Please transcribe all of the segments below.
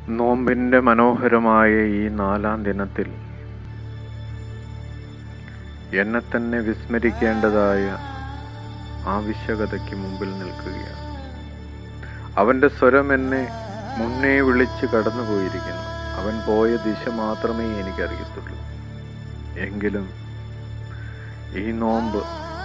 നോമ്പിൻ്റെ മനോഹരമായ ഈ 4-ാം ദിനത്തിൽ എന്നെ തന്നെ വിസ്മരിക്കേണ്ടതായ ആവശ്യകതയ്ക്ക് മുമ്പിൽ നിൽക്കുകയാണ്. അവൻ്റെ സ്വരം എന്നെ മുന്നേ വിളിച്ച് കടന്നുപോയിരിക്കുന്നു. അവൻ പോയ ദിശ മാത്രമേ എനിക്കറിയത്തുള്ളൂ. എങ്കിലും ഈ നോമ്പ്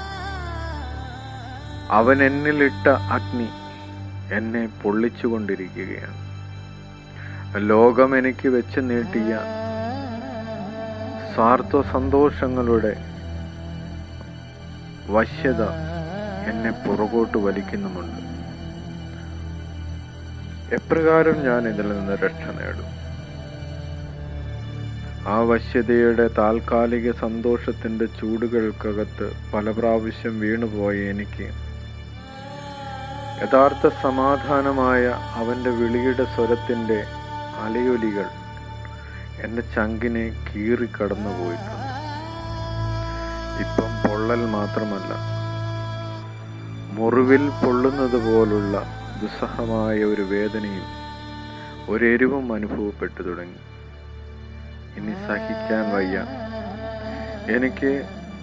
അവൻ എന്നിലിട്ട അഗ്നി എന്നെ പൊള്ളിച്ചുകൊണ്ടിരിക്കുകയാണ്. ലോകം എനിക്ക് വെച്ച് നീട്ടിയ സ്വാർത്ഥ സന്തോഷങ്ങളുടെ വശ്യത എന്നെ പുറകോട്ട് വലിക്കുന്നുമുണ്ട്. എപ്രകാരം ഞാൻ ഇതിൽ നിന്ന് രക്ഷ നേടും? ആ വശ്യതയുടെ താൽക്കാലിക സന്തോഷത്തിൻ്റെ ചൂടുകൾക്കകത്ത് പല പ്രാവശ്യം വീണുപോയ എനിക്ക് യഥാർത്ഥ സമാധാനമായ അവൻ്റെ വിളിയുടെ സ്വരത്തിൻ്റെ അലയൊലികൾ എൻ്റെ ചങ്കിനെ കീറിക്കടന്നു പോയിട്ടുണ്ട്. ഇപ്പം പൊള്ളൽ മാത്രമല്ല, മുറിവിൽ പൊള്ളുന്നത് പോലുള്ള ദുസ്സഹമായ ഒരു വേദനയും ഒരെരിവും അനുഭവപ്പെട്ടു തുടങ്ങി. ഇനി സഹിക്കാൻ വയ്യ. എനിക്ക്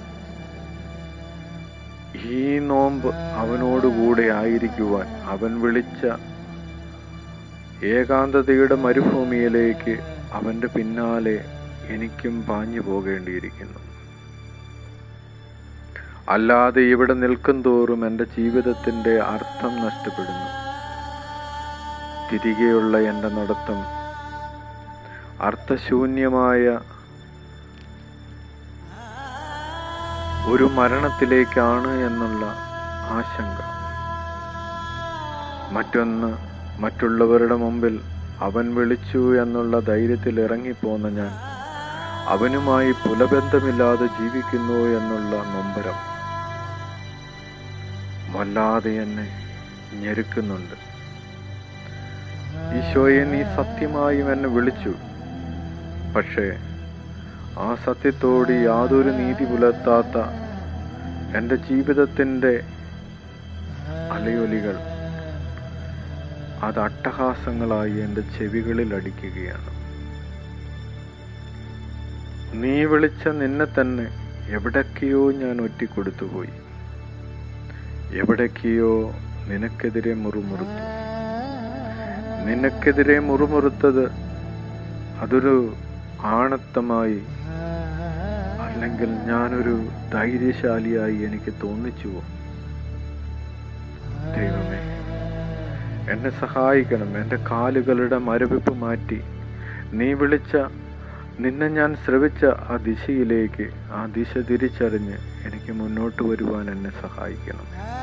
ഈ നോമ്പ് അവനോടുകൂടെ ആയിരിക്കുവാൻ, അവൻ വിളിച്ച ഏകാന്തതയുടെ മരുഭൂമിയിലേക്ക് അവൻ്റെ പിന്നാലെ എനിക്കും പാഞ്ഞു പോകേണ്ടിയിരിക്കുന്നു. അല്ലാതെ ഇവിടെ നിൽക്കും തോറും എൻ്റെ ജീവിതത്തിൻ്റെ അർത്ഥം നഷ്ടപ്പെടുന്നു. തിരികെയുള്ള എൻ്റെ നടത്തം അർത്ഥശൂന്യമായ ഒരു മരണത്തിലേക്കാണ് എന്നുള്ള ആശങ്ക. മറ്റൊന്ന്, മറ്റുള്ളവരുടെ മുമ്പിൽ അവൻ വിളിച്ചു എന്നുള്ള ധൈര്യത്തിൽ ഇറങ്ങിപ്പോന്ന ഞാൻ അവനുമായി പുലബന്ധമില്ലാതെ ജീവിക്കുന്നു എന്നുള്ള നൊമ്പരം വല്ലാതെ എന്നെ ഞെരുക്കുന്നുണ്ട്. ഈശോയെ, നീ സത്യമായും എന്നെ വിളിച്ചു. പക്ഷേ ആ സത്യത്തോട് യാതൊരു നീതി പുലർത്താത്ത എൻ്റെ ജീവിതത്തിൻ്റെ അലയൊലികൾ അത് അട്ടഹാസങ്ങളായി എൻ്റെ ചെവികളിൽ അടിക്കുകയാണ്. നീ വിളിച്ച നിന്നെ തന്നെ എവിടൊക്കെയോ ഞാൻ ഒറ്റിക്കൊടുത്തുപോയി. എവിടൊക്കെയോ നിനക്കെതിരെ മുറുമുറുത്തു. നിനക്കെതിരെ മുറുമുറുത്തത് അതൊരു ആണത്തമായി, അല്ലെങ്കിൽ ഞാനൊരു ധൈര്യശാലിയായി എനിക്ക് തോന്നിച്ചുവോ? ദൈവമേ, എന്നെ സഹായിക്കണം. എൻ്റെ കാലുകളുടെ മരവിപ്പ് മാറ്റി നീ വിളിച്ച, നിന്നെ ഞാൻ ശ്രവിച്ച ആ ദിശയിലേക്ക്, ആ ദിശ തിരിച്ചറിഞ്ഞ് എനിക്ക് മുന്നോട്ട് വരുവാൻ എന്നെ സഹായിക്കണം.